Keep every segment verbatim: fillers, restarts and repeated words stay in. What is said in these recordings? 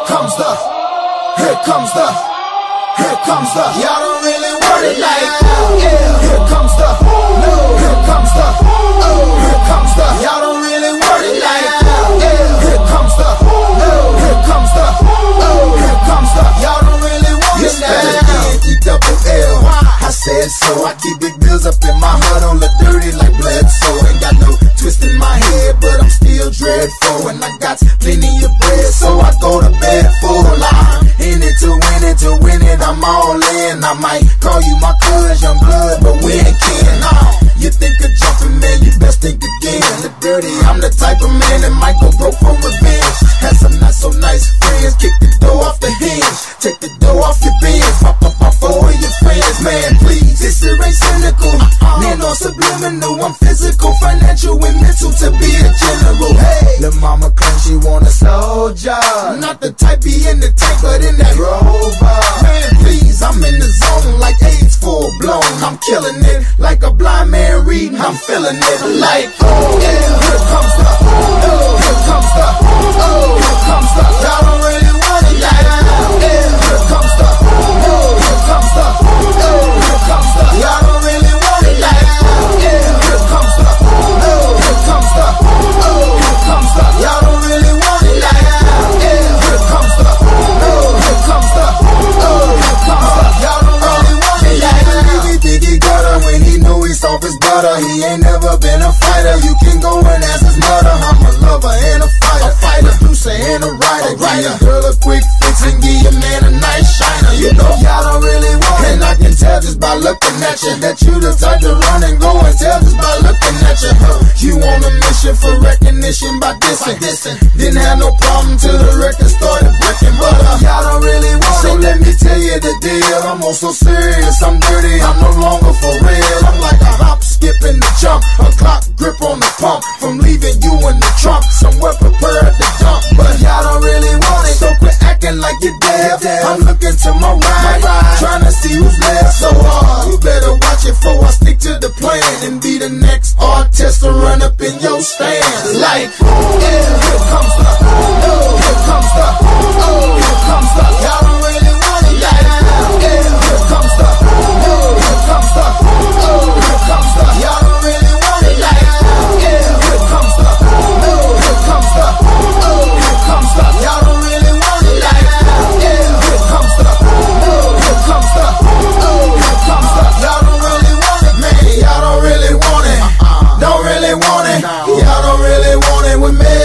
comes the, here comes the, here comes the. Y'all don't really want it like that. Yeah. Here comes the, no. Here comes the, oh. Here comes the. Y'all don't really want it like that. Yeah. Here comes the, no. Here comes the, oh. Here comes the. Y'all don't really want it like that. E double L. I said so. I keep big bills up in my heart on the dirty like blood. So ain't got no twist in my head, but I'm still dreadful, and I got plenty of bread, so I go to bed full. I'm in it to win it, to win it, I'm all in. I might call you my cuz, young blood, but we ain't kin. Nah, you think of jumping, man, you best think again. The dirty, I'm the type of man that might go broke for revenge. Had some not so nice friends, kick the door off the hinge, take the door off your bins, pop up my four of your friends. Man, please, this shit ain't cynical, man, no subliminal. I'm physical, financial, and mental to be a general. Hey, lil' mama claims she want a soldier, not the type be in the tank, but in that Rover. Man, please, I'm in the zone like AIDS full blown. I'm killing it like a blind man reading. I'm feeling it like, oh yeah. Here comes the, oh, here comes the, oh, here comes the. Y'all don't really want it like that. Yeah, here comes the, oh, here comes the, oh, here comes the. Y'all don't really want it like that. Yeah, here comes the, oh, here comes the, oh, here comes the. Y'all don't really want it like that. Yeah, here comes the, oh, here comes the, oh, here comes the. Y'all don't really want it like that. He think he got her when he know he's off his butter. He ain't never been a fighter. You can go and ask his mother. I'm a lover and a fighter, a fighter, producer and a writer. Give your girl a quick fix and give your man a nice shiner. You know y'all don't really want it, and I can tell just by looking at you that you the type to run and go and tell just by looking at you. You on a mission for recognition by dissing. Didn't have no problem till the record started breaking, but uh, y'all don't really want it. So let me tell you the deal. I'm also serious, I'm dirty, I'm no longer for real. I'm like a hop, skip, and the jump, a clock grip on the pump, from leaving you in the trunk, somewhere prepared to dump. But y'all don't really want it, so quit acting like you're dead. I'm looking to my right, trying to see who's left. So uh, you better watch it before I stick to the plan and be the next artist to run up in your stand. Like, yeah, here comes the, oh, here comes the, oh, here comes the. Y'all don't really want it like that. Yeah, here comes the, oh, here comes the, oh, here comes the. Y'all don't really want it like that. Yeah, here comes the, oh, here comes the, oh, here comes the. Y'all don't really want it like that. Yeah, here comes the, oh, here comes the, oh, here comes the. Y'all don't really want it, man. Y'all don't really want it. Don't really want it. Y'all don't really want it with me.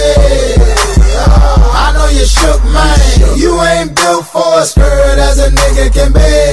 I know you shook, man. You ain't built for a skirt as a nigga can be.